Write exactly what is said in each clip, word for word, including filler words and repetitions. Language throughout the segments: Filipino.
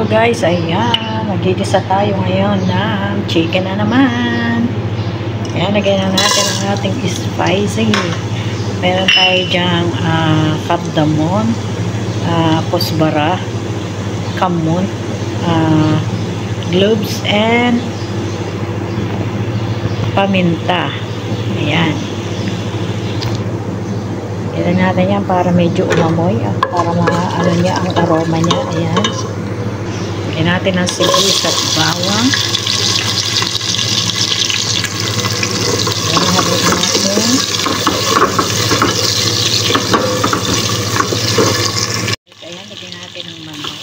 guys, ayan, nagigisa tayo ngayon ng chicken na naman. Ayan, lagyan na natin ang ating spicy. Meron tayo dyang uh, cardamom, uh, kusbara, kamon, uh, cloves, and paminta. Ayan. Ayan natin yan para medyo umamoy, ah, para maano niya ang aroma niya. Ayan. Lagyan natin ang sibuyas at bawang. Ayan, haluin natin. Ayan, lagyan natin ang manok.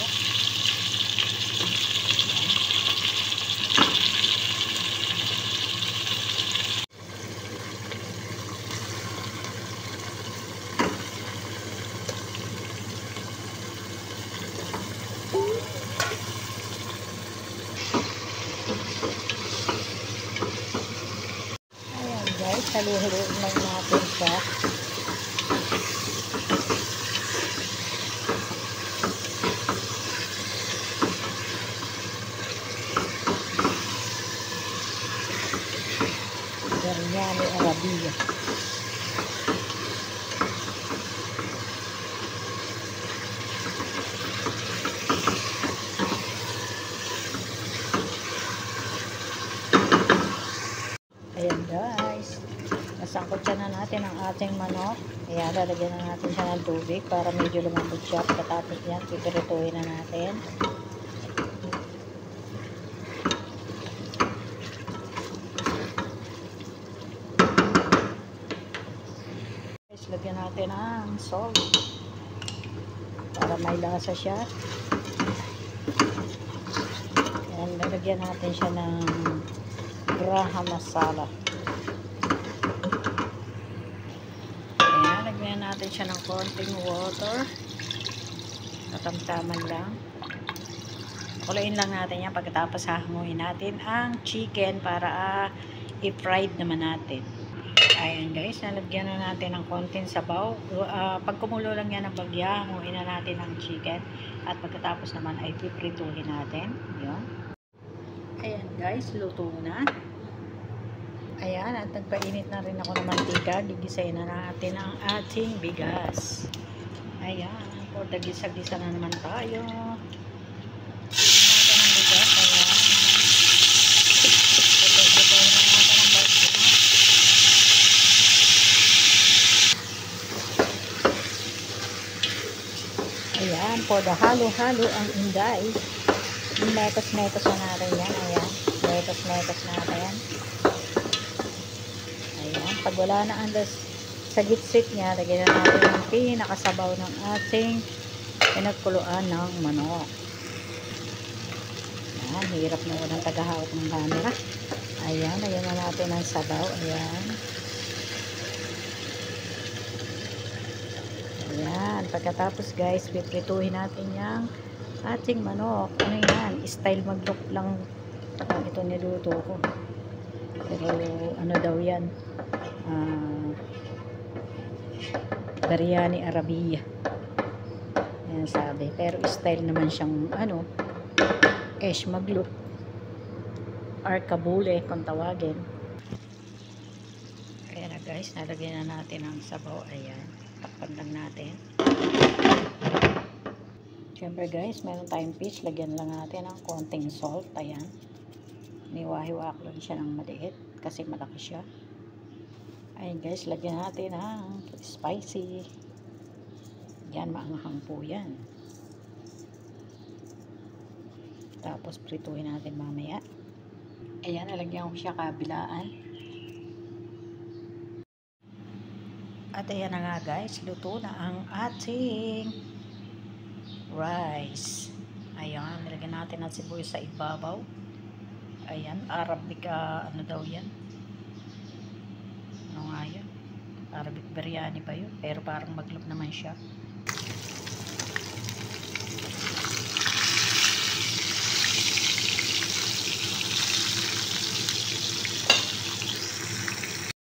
Guys, haluin lang natin siya. Biryani Arabia. Ayan guys, nasangkot siya na natin ang ating manok. Ayan, lalagyan na natin siya ng tubig para medyo lumambot siya. Pagkatapos yan, pipirituhin na natin. Guys, lagyan natin ang salt para may lasa siya. Ayan, lalagyan natin siya ng garam masala. Ayan, lagyan natin siya ng konting water. Katamtaman lang. Kulain lang natin yan pagkatapos hahanguin natin ang chicken para uh, i-fried naman natin. Ayan guys, nalagyan na natin ng konting sabaw. Uh, pag kumulo lang yan ng bagya, hanguin na natin ang chicken. At pagkatapos naman ay piprituhin natin. Yun. Ayan guys, luto na. Ayan, at nagpainit na rin ako ng mantika. Gigisayin na natin ang ating bigas. Ayan, for the gisa-gisa na naman tayo. Natin ang bigas. Ayan. Ito-ito na natin ang bigas. Ayan, for the halo-halo ang inday. Metos-metos na natin yan. Ayan, metos-metos na natin. Ayan, pag wala na ang sa gitsit niya, lagyan na natin ang pinakasabaw ng ating pinagkuluan ng manok. Ayan, hirap na walang tagahawak ng camera. Ayan, lagyan na natin ang sabaw. Ayan. Ayan, pagkatapos guys, piprituhin natin yung ating manok. Ano yan? Style mag-look lang ito niluto ko. Pero ano daw yan? Uh, biryani Arabia. Yan sabi. Pero style naman siyang ano, esh mag-look. Or kabule kung tawagin. Ayan na guys, nalagyan na natin ang sabaw. Ayan. Takpan lang natin. Siyempre guys, meron tayong fish. Lagyan lang natin ng konting salt. Ayan. Niwahiwak lang siya ng maliit kasi malaki siya. Ayan guys, lagyan natin ng spicy. Yan, maanghang po yan. Tapos prituhin natin mamaya. Ayan, nalagyan ko siya kabilaan. At ayan na nga guys, luto na ang ating rice. Ayan, nilagyan natin ang sibuyas sa ibabaw. Ayan, Arabic, uh, ano daw yan? Ano nga yan? Arabic biryani pa yun. Pero parang maglap naman siya.